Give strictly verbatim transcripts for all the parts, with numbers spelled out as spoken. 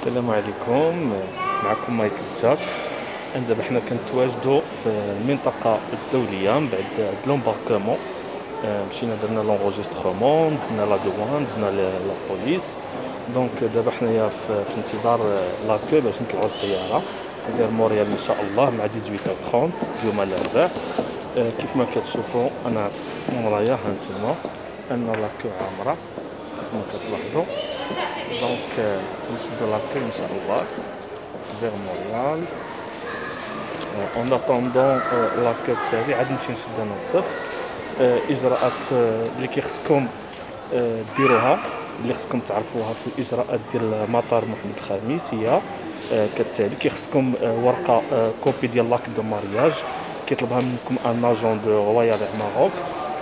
السلام عليكم. معكم مايكل جاك. دابا حنا كنتواجدوا في المنطقه الدوليه من بعد لومباركمون. مشينا درنا لونغوجيستخمون، دزنا لا دوان، دزنا لا بوليس. دونك دابا حنايا في, في انتظار لاكو باش نطلعوا الطياره ديال موريال ان شاء الله مع ثمانية وثلاثين اليوم الاربعاء. كيف ما كتشوفوا انا مورايا هانتوما ان لاكو عامره كما كتلاحظوا. دونك نشدو لاكو ان شاء الله vers Montréal. Euh, en attendant euh, la queue تاعي عاد نمشي نشد انا الصف. euh, اجراءات euh, اللي كيخصكم euh, ديروها، اللي خصكم تعرفوها في الاجراءات ديال مطار محمد الخامس هي euh, كالتالي. كيخصكم euh, ورقه euh, كوبي ديال لاك دو مارياج كيطلبها منكم ان اجون دو رويال اير ماروك،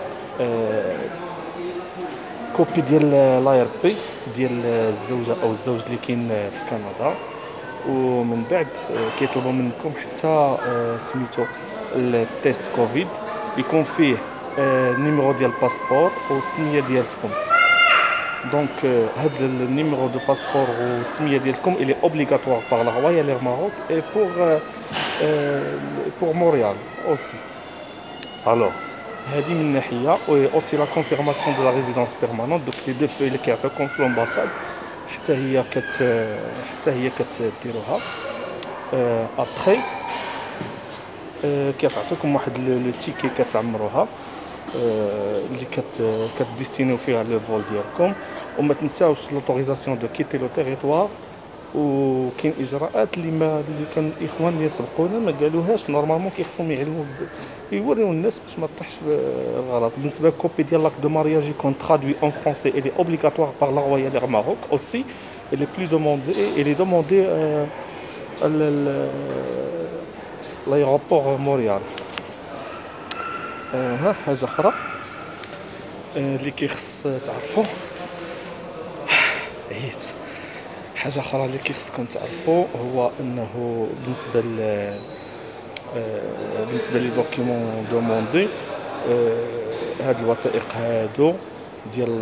كوبي ديال لاير بي ديال الزوجه او الزوج اللي كاين في كندا، ومن بعد كيطلبوا منكم حتى سميتو التيست كوفيد يكون فيه النيميرو ديال الباسبور والسميه ديالتكم. دونك هاد النيميرو دو باسبور والسميه ديالتكم الي اوبليغاتوار بار لا رويال اير ماروك اي بور بور مونريال اوسي. الوغ هذه من ناحيه، اوسي لا كونفيرماسيون دو لا ريزيدونس بيرمانونت. دوك لي دو في اللي كيعطيوكم في لومباساد حتى هي كت حتى هي كتديروها. ابخي كيعطيكم واحد لو تيكي كتعمروها اللي كت كتديستينيو فيها لو فول ديالكم. وما تنساوش لوتوريزاسيون دو كيتي لو تيريتوار. وكاين اجراءات اللي ما اللي كان الاخوان اللي سبقونا ما قالوهاش، نورمالمون كيخصهم يعلموا يوريو الناس باش ما تطيحش الغلط. بالنسبه كوبي ديال لاك دو مارياج يكون ترادوي اون فرونسي الي اوبليغاتوار بار لا رويال اير ماروك اوسي الي بلو دوموندي الي دوموندي لايروبور موريال. ها حاجه اخرى اللي كيخص تعرفوا، عييت حاجه اخرى اللي كيخصكم تعرفوا هو انه بالنسبه ل بالنسبه لي دوكيومون دوموندي، هاد الوثائق هادو ديال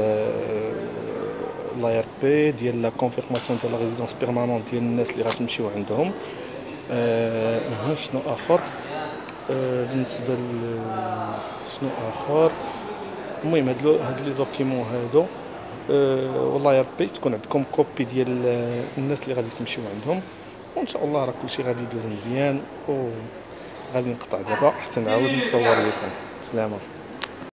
لاير بي ديال لا كونفيرماسيون ديال لا ريزيدونس بيرمانونت ديال الناس اللي غتمشيو عندهم. ها شنو اخر بالنسبه ل شنو اخر، المهم هاد هاد لي دوكيومون هادو والله يا ربي تكون عندكم كوبي ديال الناس اللي غادي تمشيو عندهم، وان شاء الله راه كلشي غادي يدوز مزيان. وغادي نقطع دابا حتى نعاود نصور لكم. سلامه.